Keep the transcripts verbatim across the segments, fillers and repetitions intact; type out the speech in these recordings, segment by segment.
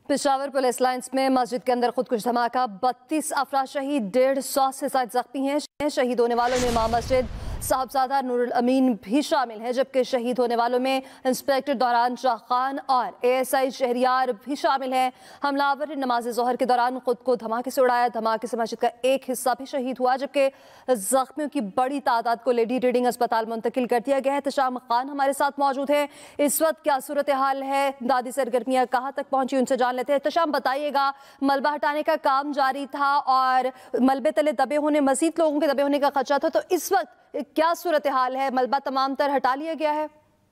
Peshawar police lines में मस्जिद के अंदर खुदकुश धमाका, बत्तीस अफराद शहीद, डेढ़ सौ से ज्यादा जख्मी हैं। शहीद होने वालों में इमाम मस्जिद साहबजादा नूरुल अमीन भी शामिल हैं, जबकि शहीद होने वालों में इंस्पेक्टर दौरान शाह खान और एएसआई शहरियार भी शामिल हैं। हमलावर ने नमाज ज़ोहर के दौरान खुद को धमाके से उड़ाया। धमाके से मस्जिद का एक हिस्सा भी शहीद हुआ, जबकि जख्मियों की बड़ी तादाद को लेडी रीडिंग अस्पताल मुंतकिल कर दिया गया है। तशाम खान हमारे साथ मौजूद है। इस वक्त क्या सूरत हाल है, दादी सरगर्मियाँ कहाँ तक पहुंची, उनसे जान लेते हैं। तशाम बताइएगा, मलबा हटाने का काम जारी था और मलबे तले दबे होने, मजीद लोगों के दबे होने का खदशा था, तो इस वक्त क्या सूरत हाल है? मलबा तमाम तर हटा लिया गया है?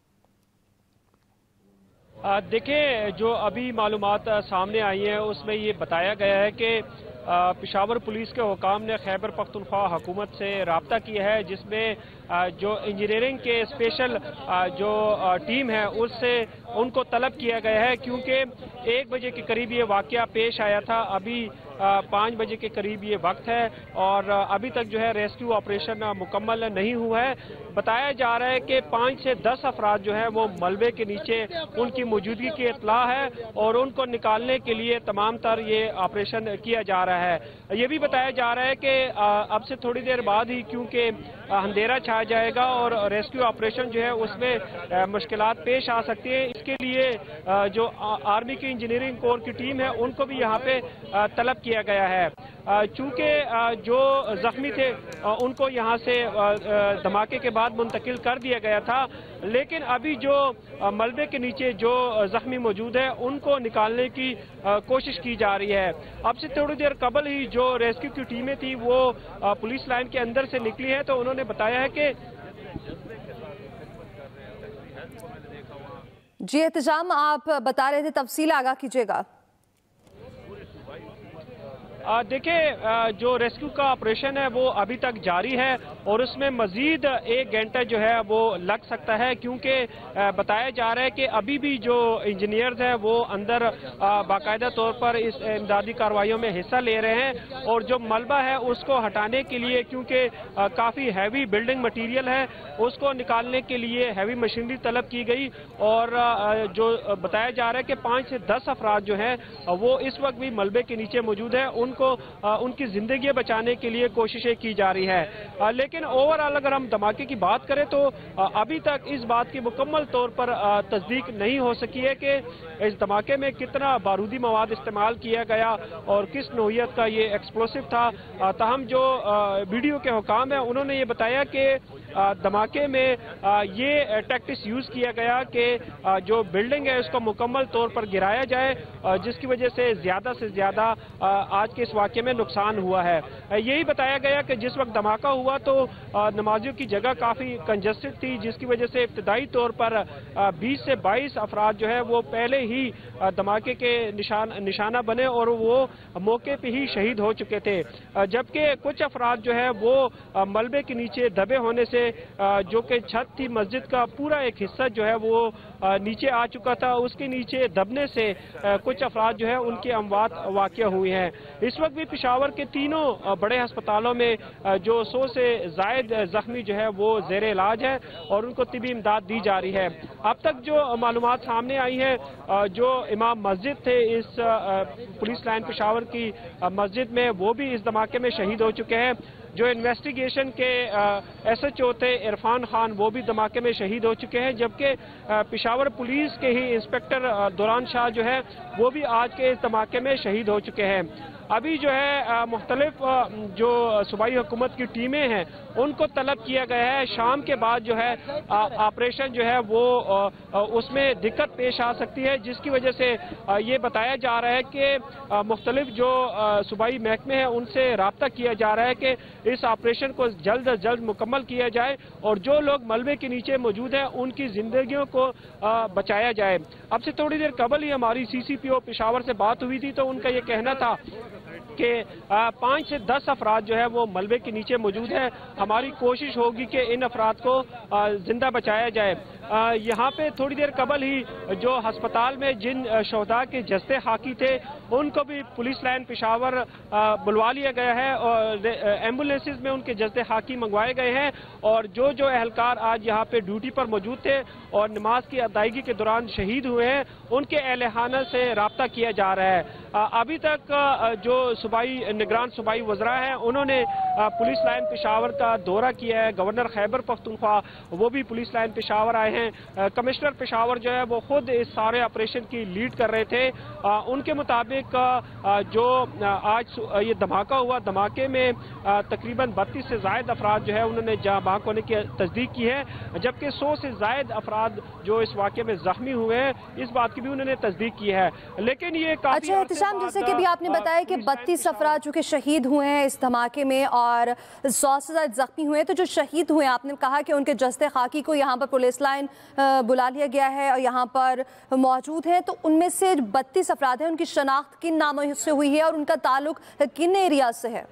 देखिए, जो अभी मालूमात सामने आई हैं उसमें ये बताया गया है कि पेशावर पुलिस के हुकाम ने खैबर पख्तूनख्वा हुकूमत से रब्ता किया है, जिसमें जो इंजीनियरिंग के स्पेशल जो टीम है उससे उनको तलब किया गया है, क्योंकि एक बजे के करीब ये वाक़या पेश आया था। अभी पाँच बजे के करीब ये वक्त है और अभी तक जो है रेस्क्यू ऑपरेशन मुकम्मल नहीं हुआ है। बताया जा रहा है कि पाँच से दस अफराद जो है वो मलबे के नीचे उनकी मौजूदगी की इत्तला है और उनको निकालने के लिए तमाम तर ये ऑपरेशन किया जा रहा है। ये भी बताया जा रहा है कि अब से थोड़ी देर बाद ही, क्योंकि अंधेरा छा जाएगा और रेस्क्यू ऑपरेशन जो है उसमें मुश्किलात पेश आ सकती है, इसके लिए जो आर्मी की इंजीनियरिंग कोर की टीम है उनको भी यहाँ पे तलब किया गया है। चूँकि जो जख्मी थे उनको यहाँ से धमाके के बाद मुंतकिल कर दिया गया था, लेकिन अभी जो मलबे के नीचे जो जख्मी मौजूद है उनको निकालने की कोशिश की जा रही है। अब से थोड़ी देर कबल ही जो रेस्क्यू की टीमें थी वो पुलिस लाइन के अंदर से निकली है, तो उन्होंने बताया है कि जी एहतजाम, आप बता रहे थे, तफसील आगाह कीजिएगा। देखिए, जो रेस्क्यू का ऑपरेशन है वो अभी तक जारी है और उसमें मजीद एक घंटा जो है वो लग सकता है, क्योंकि बताया जा रहा है कि अभी भी जो इंजीनियर्स हैं वो अंदर बाकायदा तौर पर इस इमदादी कार्रवाइयों में हिस्सा ले रहे हैं और जो मलबा है उसको हटाने के लिए, क्योंकि काफ़ी हैवी बिल्डिंग मटीरियल है, उसको निकालने के लिए हैवी मशीनरी तलब की गई और जो बताया जा रहा है कि पाँच से दस अफराद जो हैं वो इस वक्त भी मलबे के नीचे मौजूद है, उनको उनकी जिंदगी बचाने के लिए कोशिशें की जा रही है। लेकिन ओवरऑल अगर हम धमाके की बात करें तो अभी तक इस बात की मुकम्मल तौर पर तस्दीक नहीं हो सकी है कि इस धमाके में कितना बारूदी मवाद इस्तेमाल किया गया और किस नौइयत का ये एक्सप्लोसिव था। ताहम जो वीडियो के हुकाम है उन्होंने ये बताया कि धमाके में ये टैक्टिक्स यूज किया गया कि जो बिल्डिंग है उसको मुकम्मल तौर पर गिराया जाए, जिसकी वजह से ज्यादा से ज्यादा आज के इस वाक़े में नुकसान हुआ है। यही बताया गया कि जिस वक्त धमाका हुआ तो नमाजियों की जगह काफ़ी कंजस्टेड थी, जिसकी वजह से इब्तदाई तौर पर बीस से बाईस अफराद जो है वो पहले ही धमाके के निशान निशाना बने और वो मौके पे ही शहीद हो चुके थे, जबकि कुछ अफराद जो है वो मलबे के नीचे दबे होने से जो कि छत थी मस्जिद का पूरा एक हिस्सा जो है वो नीचे आ चुका था, उसके नीचे दबने से कुछ अफराद जो है उनकी अमवात वाक़या हुई हैं। इस वक्त भी पेशावर के तीनों बड़े अस्पतालों में जो सौ से जायद जख्मी जो है वो जेर इलाज है और उनको तिबी इमदाद दी जा रही है। अब तक जो मालूमात सामने आई है, जो इमाम मस्जिद थे इस पुलिस लाइन पेशावर की मस्जिद में, वो भी इस धमाके में शहीद हो चुके हैं। जो इन्वेस्टिगेशन के एस एच ओ थे इरफान खान, वो भी धमाके में शहीद हो चुके हैं, जबकि पेशावर पुलिस के ही इंस्पेक्टर दौरान शाह जो है वो भी आज के इस धमाके में शहीद हो चुके हैं। अभी जो है मुख्तलिफ जो सूबाई हुकूमत की टीमें हैं उनको तलब किया गया है। शाम के बाद जो है ऑपरेशन जो है वो उसमें दिक्कत पेश आ सकती है, जिसकी वजह से ये बताया जा रहा है कि मुख्तलिफ जो सूबाई महकमे हैं उनसे रब्ता किया जा रहा है कि इस ऑपरेशन को जल्द अज जल्द मुकम्मल किया जाए और जो लोग मलबे के नीचे मौजूद हैं उनकी जिंदगियों को बचाया जाए। अब से थोड़ी देर कबल ही हमारी सी सी पी ओ पेशावर से बात हुई थी, तो उनका ये कहना था कि पाँच से दस अफराद जो है वो मलबे के नीचे मौजूद है। हमारी कोशिश होगी कि इन अफराद को जिंदा बचाया जाए। यहाँ पे थोड़ी देर कबल ही जो हस्पताल में जिन शहदा के जस्ते खाकी थे उनको भी पुलिस लाइन पेशावर बुलवा लिया गया है और एम्बुलेंसेज में उनके जस्ते खाकी मंगवाए गए हैं। और जो जो एहलकार आज यहाँ पे ड्यूटी पर मौजूद थे और नमाज की अदायगी के दौरान शहीद हुए हैं उनके अहलखाना से रब्ता किया जा रहा है। अभी तक जो सूबाई निगरान सूबाई वज़रा हैं उन्होंने पुलिस लाइन पेशावर का दौरा किया है। गवर्नर खैबर पख्तूनख्वा वो भी पुलिस लाइन पेशावर आए हैं। कमिश्नर पेशावर जो है वो खुद इस सारे ऑपरेशन की लीड कर रहे थे। उनके मुताबिक जो आज ये धमाका हुआ, धमाके में तकरीबन बत्तीस से जायद अफराद जो है उन्होंने जाँ बाहक होने की तस्दीक की है, जबकि सौ से जायद अफराद जो इस वाक़े में जख्मी हुए हैं इस बात की भी उन्होंने तस्दीक की है। लेकिन ये काफी अच्छा एहतिशाम, जैसे कि भी आपने बताया कि बत्तीस अफराद जो कि शहीद हुए हैं इस धमाके में और सौ से ज्यादा जख्मी हुए हैं, तो जो शहीद हुए हैं आपने कहा कि उनके जस्ते खाकी को यहाँ पर पुलिस लाइन बुला लिया गया है और यहाँ पर मौजूद हैं, तो उनमें से बत्तीस अफराद हैं, उनकी शनाख्त किन नामों से हुई है और उनका ताल्लुक किन एरिया से है?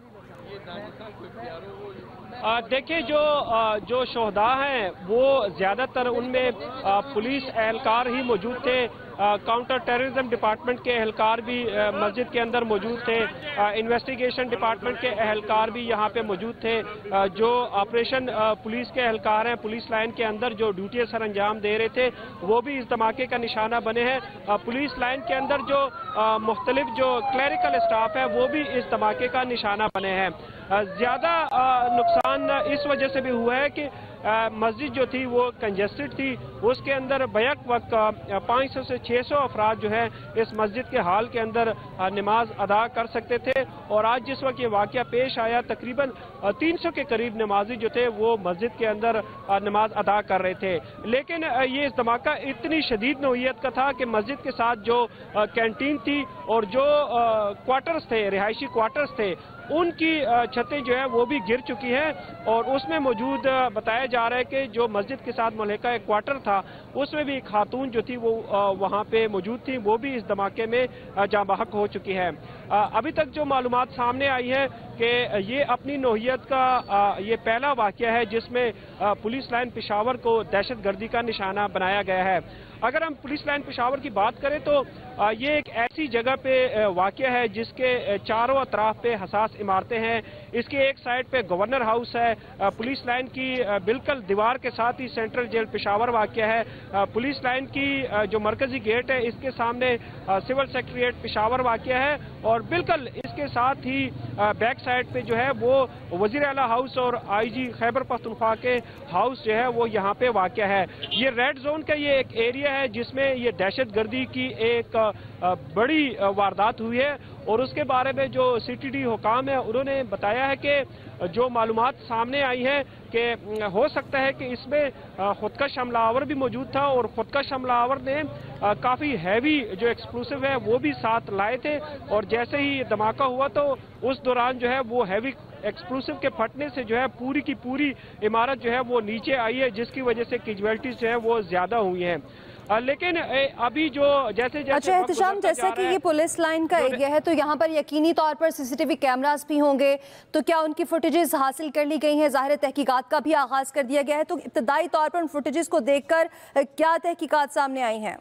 देखिए जो जो शहदा हैं वो ज़्यादातर उनमें पुलिस एहलकार ही मौजूद थे। काउंटर टेररिज्म डिपार्टमेंट के एहलकार भी मस्जिद के अंदर मौजूद थे। इन्वेस्टिगेशन डिपार्टमेंट के एहलकार भी यहाँ पे मौजूद थे। जो ऑपरेशन पुलिस के एहलकार हैं पुलिस लाइन के अंदर जो ड्यूटी सर अंजाम दे रहे थे वो भी इस धमाके का निशाना बने हैं। पुलिस लाइन के अंदर जो मुख्तलिफ जो क्लरिकल स्टाफ है वो भी इस धमाके का निशाना बने हैं। ज़्यादा नुकसान इस वजह से भी हुआ है कि मस्जिद जो थी वो कंजेस्टेड थी, उसके अंदर बैक वक्त पाँच सौ से छः सौ अफराद जो है इस मस्जिद के हाल के अंदर नमाज अदा कर सकते थे। और आज जिस वक्त ये वाक़या पेश आया तकरीबन तीन सौ के करीब नमाजी जो थे वो मस्जिद के अंदर नमाज अदा कर रहे थे। लेकिन ये धमाका इतनी शदीद नौइयत का था कि मस्जिद के साथ जो कैंटीन थी और जो क्वार्टर्स थे, रिहायशी क्वार्टर्स थे, उनकी छतें जो है वो भी गिर चुकी हैं। और उसमें मौजूद बताया जा रहा है कि जो मस्जिद के साथ मुल्हिका एक क्वार्टर था उसमें भी एक खातून जो थी वो वहाँ पे मौजूद थी, वो भी इस धमाके में जाँ बहक हो चुकी है। अभी तक जो मालूमात सामने आई है कि ये अपनी नौइयत का ये पहला वाक़या है जिसमें पुलिस लाइन पेशावर को दहशत गर्दी का निशाना बनाया गया है। अगर हम पुलिस लाइन पेशावर की बात करें तो ये एक ऐसी जगह पे वाक़या है जिसके चारों अतराफ पे हसास इमारतें हैं। इसके एक साइड पे गवर्नर हाउस है, पुलिस लाइन की बिल्कुल दीवार के साथ ही सेंट्रल जेल पेशावर वाक़या है। पुलिस लाइन की जो मरकजी गेट है इसके सामने सिविल सेक्रेटेरिएट पेशावर वाक़या है और बिल्कुल इसके साथ ही बैक साइड पे जो है वो वज़ीर आला हाउस और आई जी खैबर पख्तूनख्वा के हाउस जो है वो यहाँ पे वाक़या है। ये रेड जोन का ये एक एरिया है जिसमें ये दहशत गर्दी की एक बड़ी वारदात हुई है। और उसके बारे में जो सी टी डी हुकाम है उन्होंने बताया है कि जो मालूमात सामने आई है कि हो सकता है कि इसमें खुदकश हमलावर भी मौजूद था और खुदकश हमलावर ने काफ़ी हैवी जो एक्सप्लोसिव है वो भी साथ लाए थे। और जैसे ही धमाका हुआ तो उस दौरान जो है वो हैवी एक्सप्लोसिव के फटने से जो है पूरी की पूरी इमारत जो है वो नीचे आई है, जिसकी वजह से कैजुअल्टीज जो है वो ज़्यादा हुई हैं। लेकिन अभी जो जैसे जैसे अच्छा एहतिशाम, जैसे कि ये पुलिस लाइन का एरिया है तो यहाँ पर यकीनी तौर पर सीसीटीवी कैमरास भी होंगे, तो क्या उनकी फुटेजेस हासिल कर ली गई हैं? ज़ाहिर तहकीकात का भी आगाज़ कर दिया गया है, तो इब्तदाई तौर पर उन फुटेजेस को देखकर क्या तहकीकात सामने आई हैं?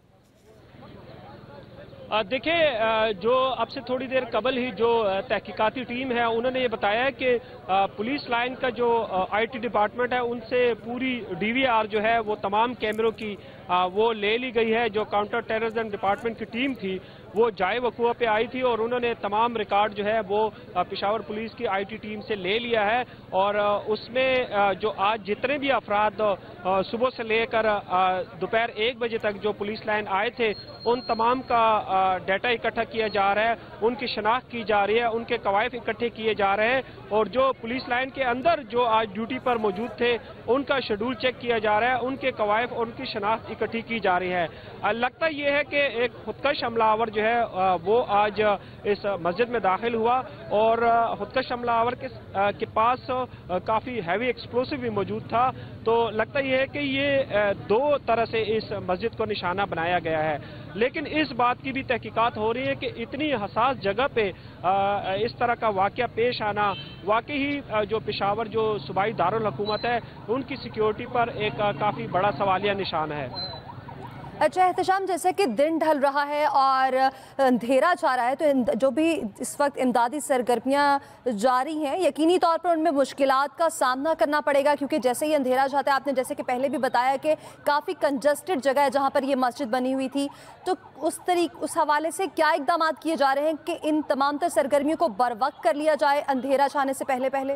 देखिए जो अब से थोड़ी देर कबल ही जो तहकीकाती टीम है उन्होंने ये बताया है कि पुलिस लाइन का जो आईटी डिपार्टमेंट है उनसे पूरी डीवीआर जो है वो तमाम कैमरों की वो ले ली गई है। जो काउंटर टेररिज्म डिपार्टमेंट की टीम थी वो जाए वकूआ पे आई थी और उन्होंने तमाम रिकॉर्ड जो है वो पेशावर पुलिस की आईटी टीम से ले लिया है। और उसमें जो आज जितने भी अफराद सुबह से लेकर दोपहर एक बजे तक जो पुलिस लाइन आए थे उन तमाम का डाटा इकट्ठा किया जा रहा है, उनकी शनाख्त की जा रही है, उनके कवायद इकट्ठे किए जा रहे हैं। और जो पुलिस लाइन के अंदर जो आज ड्यूटी पर मौजूद थे उनका शेड्यूल चेक किया जा रहा है, उनके कवायद और उनकी शनाख्त इकट्ठी की जा रही है। लगता यह है कि एक खुदकश हमलावर जो है वो आज इस मस्जिद में दाखिल हुआ और खुदकश हमलावर के, के पास काफ़ी हैवी एक्सप्लोसिव भी मौजूद था। तो लगता यह है कि ये दो तरह से इस मस्जिद को निशाना बनाया गया है। लेकिन इस बात की भी तहकीकात हो रही है कि इतनी हसास जगह पे इस तरह का वाक़या पेश आना वाकई ही जो पेशावर जो सूबाई दारुल हुकूमत है उनकी सिक्योरिटी पर एक काफ़ी बड़ा सवालिया निशान है। अच्छा एहतशाम, जैसे कि दिन ढल रहा है और अंधेरा छा रहा है, तो जो भी इस वक्त इमदादी सरगर्मियाँ जारी हैं यकीनी तौर पर उनमें मुश्किलात का सामना करना पड़ेगा, क्योंकि जैसे ही अंधेरा छाता है, आपने जैसे कि पहले भी बताया कि काफ़ी कंजस्टेड जगह है जहाँ पर ये मस्जिद बनी हुई थी, तो उस तरीक उस हवाले से क्या इक़दाम किए जा रहे हैं कि इन तमाम तर सरगर्मियों को बर वक्त कर लिया जाए अंधेरा छाने से पहले पहले?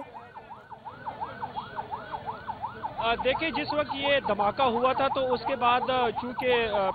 देखिए, जिस वक्त ये धमाका हुआ था तो उसके बाद चूंकि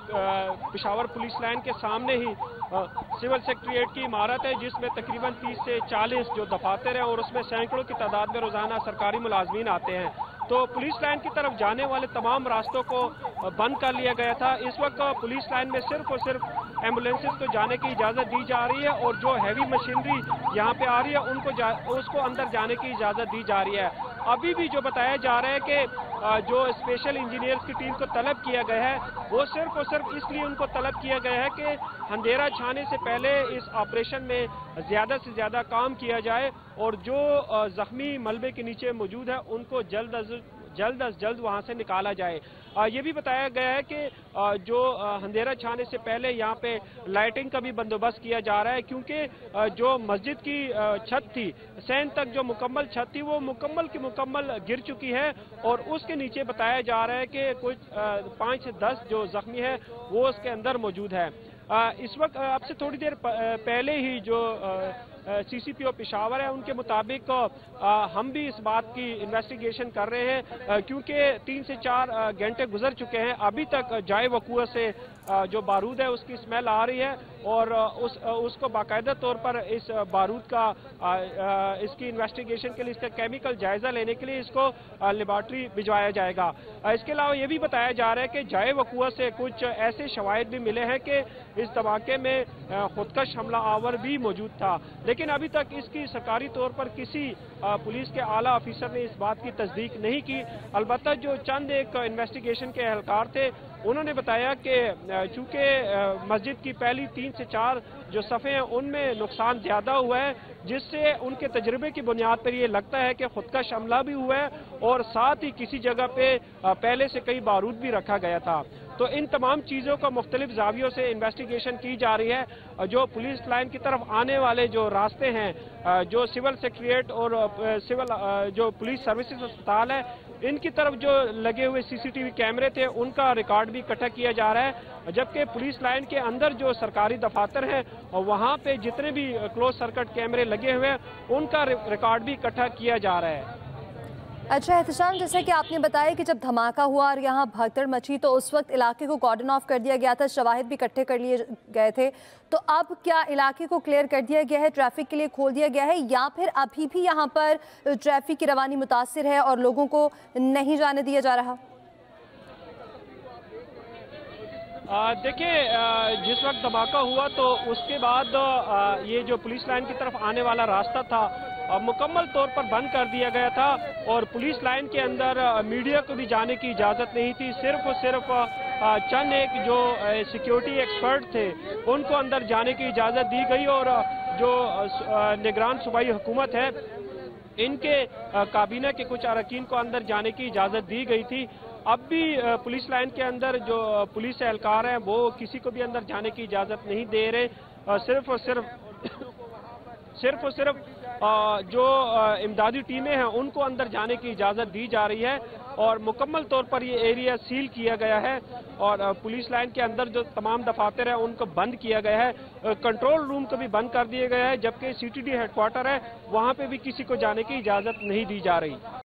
पेशावर पुलिस लाइन के सामने ही सिविल सेक्रेटेरिएट की इमारत है जिसमें तकरीबन तीस से चालीस जो दफातर हैं और उसमें सैकड़ों की तादाद में रोजाना सरकारी मुलाजमीन आते हैं, तो पुलिस लाइन की तरफ जाने वाले तमाम रास्तों को बंद कर लिया गया था। इस वक्त पुलिस लाइन में सिर्फ और सिर्फ एम्बुलेंसेस को जाने की इजाज़त दी जा रही है और जो हैवी मशीनरी यहाँ पे आ रही है उनको जा, उसको अंदर जाने की इजाज़त दी जा रही है। अभी भी जो बताया जा रहा है कि जो स्पेशल इंजीनियर्स की टीम को तलब किया गया है वो सिर्फ और सिर्फ इसलिए उनको तलब किया गया है कि अंधेरा छाने से पहले इस ऑपरेशन में ज़्यादा से ज़्यादा काम किया जाए और जो ज़ख्मी मलबे के नीचे मौजूद है उनको जल्द अज जल्द अज जल्द वहां से निकाला जाए। ये भी बताया गया है कि जो अंधेरा छाने से पहले यहाँ पे लाइटिंग का भी बंदोबस्त किया जा रहा है, क्योंकि जो मस्जिद की छत थी, सैन तक जो मुकम्मल छत थी वो मुकम्मल की मुकम्मल गिर चुकी है और उसके नीचे बताया जा रहा है कि कुछ पाँच से दस जो जख्मी है वो उसके अंदर मौजूद है। इस वक्त आपसे थोड़ी देर पहले ही जो सी सी पी ओ पेशावर है उनके मुताबिक हम भी इस बात की इन्वेस्टिगेशन कर रहे हैं, क्योंकि तीन से चार घंटे गुजर चुके हैं, अभी तक जाए वकूआ से जो बारूद है उसकी स्मेल आ रही है और उस उसको बाकायदा तौर पर इस बारूद का इसकी इन्वेस्टिगेशन के लिए इसका केमिकल जायजा लेने के लिए इसको लेबॉर्ट्री भिजवाया जाएगा। इसके अलावा ये भी बताया जा रहा है कि जाए वकूआ से कुछ ऐसे शवाहिद भी मिले हैं कि इस धमाके में खुदकश हमला आवर भी मौजूद था, लेकिन अभी तक इसकी सरकारी तौर पर किसी पुलिस के आला अफीसर ने इस बात की तस्दीक नहीं की। अलबत्ता जो चंद एक इन्वेस्टिगेशन के एहलकार थे उन्होंने बताया कि चूंकि मस्जिद की पहली तीन से चार जो सफ़े हैं उनमें नुकसान ज़्यादा हुआ है, जिससे उनके तजर्बे की बुनियाद पर यह लगता है कि खुदकश हमला भी हुआ है और साथ ही किसी जगह पे पहले से कई बारूद भी रखा गया था। तो इन तमाम चीज़ों का मुख्तलिफ जावियों से इन्वेस्टिगेशन की जा रही है। जो पुलिस लाइन की तरफ आने वाले जो रास्ते हैं, जो सिविल सेक्रेटेरिएट और सिविल जो पुलिस सर्विसेज अस्पताल है, इनकी तरफ जो लगे हुए सी सी टी वी कैमरे थे उनका रिकॉर्ड भी इकट्ठा किया जा रहा है, जबकि पुलिस लाइन के अंदर जो सरकारी दफातर हैं और वहाँ पे जितने भी क्लोज सर्किट कैमरे लगे हुए हैं उनका रिकॉर्ड भी इकट्ठा किया जा रहा है। अच्छा एहतशाम, जैसे कि आपने बताया कि जब धमाका हुआ और यहाँ भगदड़ मची तो उस वक्त इलाके को कॉर्डन ऑफ कर दिया गया था, शवाहिद भी इकट्ठे कर लिए गए थे, तो अब क्या इलाके को क्लियर कर दिया गया है, ट्रैफिक के लिए खोल दिया गया है, या फिर अभी भी यहाँ पर ट्रैफिक की रवानी मुतासिर है और लोगों को नहीं जाने दिया जा रहा? देखिए, जिस वक्त धमाका हुआ तो उसके बाद आ, ये जो पुलिस लाइन की तरफ आने वाला रास्ता था मुकम्मल तौर पर बंद कर दिया गया था और पुलिस लाइन के अंदर मीडिया को भी जाने की इजाज़त नहीं थी। सिर्फ और सिर्फ चंद एक जो सिक्योरिटी एक्सपर्ट थे उनको अंदर जाने की इजाज़त दी गई और जो निगरान सूबाई हुकूमत है इनके काबीना के कुछ अरकान को अंदर जाने की इजाज़त दी गई थी। अब भी पुलिस लाइन के अंदर जो पुलिस एहलकार हैं वो किसी को भी अंदर जाने की इजाज़त नहीं दे रहे। सिर्फ और सिर्फ सिर्फ और सिर्फ जो इमदादी टीमें हैं उनको अंदर जाने की इजाज़त दी जा रही है और मुकम्मल तौर पर ये एरिया सील किया गया है और पुलिस लाइन के अंदर जो तमाम दफातर हैं उनको बंद किया गया है। कंट्रोल रूम को भी बंद कर दिया गया है, जबकि सी टी डी हेडक्वार्टर है वहाँ पे भी किसी को जाने की इजाज़त नहीं दी जा रही।